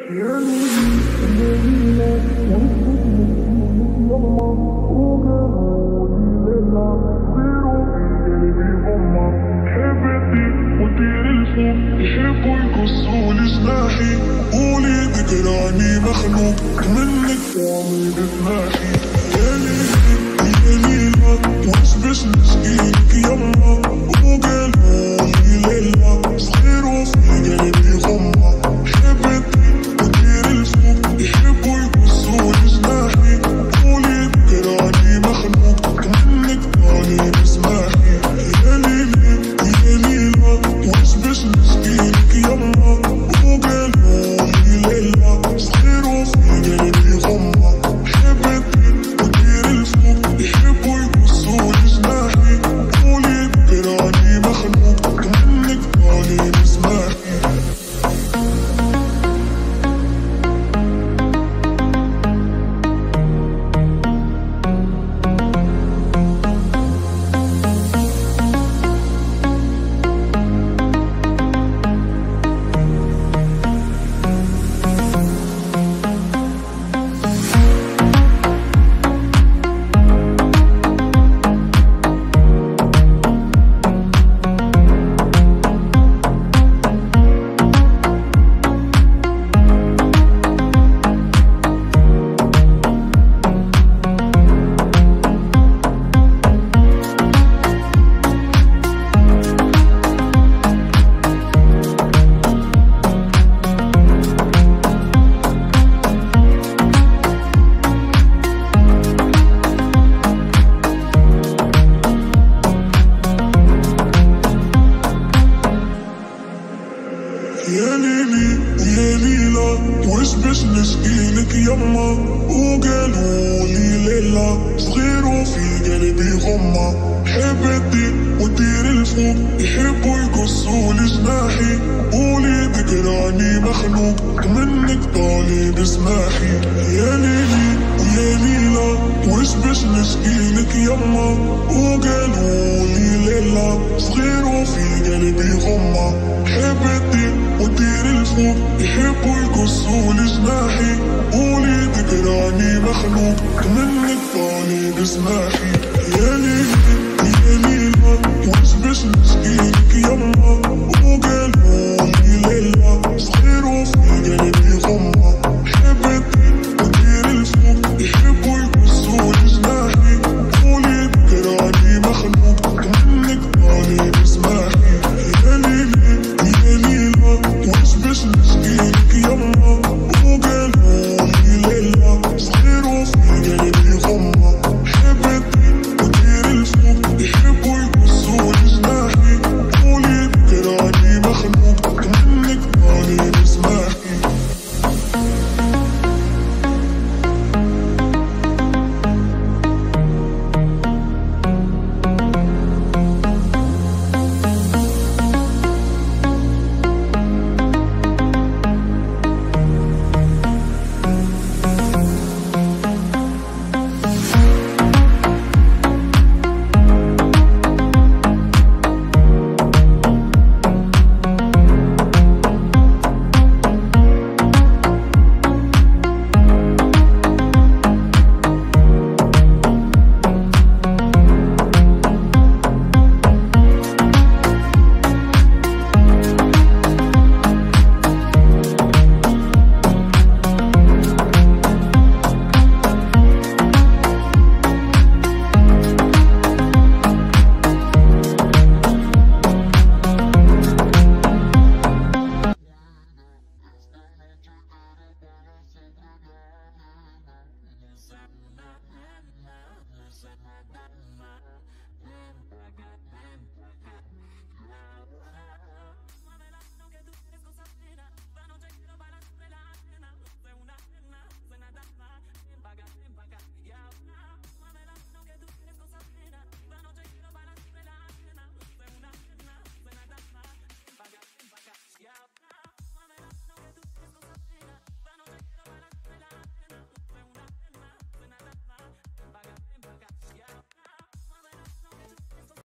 يحبوا يقصوا لي جناحي قولي ذكراني مخلوق منك طعمي بسماحي. يا ليلي يا ليلى واش باش نشكيلك يما وقالوا لي ليلى صغير وفي قلبي غمة حبيتي ودير الفوق يحبوا يقصوا لي جناحي قولي ذكراني مخلوق منك طعمي بسماحي. يا ليلي يا ليلى واش باش نشكيلك يما وقالوا لي ليلى صغير وفي قلبي غمة حبيتي ودير الفوق يحبوا يقصوا لي جناحي قولي ذكراني مخلوق منك طالي بسماحي. يا ليلي يا ليلى واش باش نشكيلك يما وقالوا لي ليلى صغير وفي قلبي غمة حبيتي ودير الفوق يحبوا يقصوا لي جناحي قولي ذكراني مخلوق منك طالي بسماحي. يا ليلي يا ليلى واش باش نشكيلك يما وقالوا لي ليلى صغير وفي قلبي غمة حبيتي ودير الفوق يحبوا يقصوا لي جناحي قولي ذكراني مخلوق منك طالي بسماحي. يا ليلي يا ليلى واش باش نشكيلك يما وقالوا لي ليلى صغير وفي قلبي غمة حبيتي ودير الفوق يحبوا يقصوا لي جناحي قولي ذكراني مخلوق منك طالي بسماحي. يا ليلي يا ليلى واش باش نشكيلك يما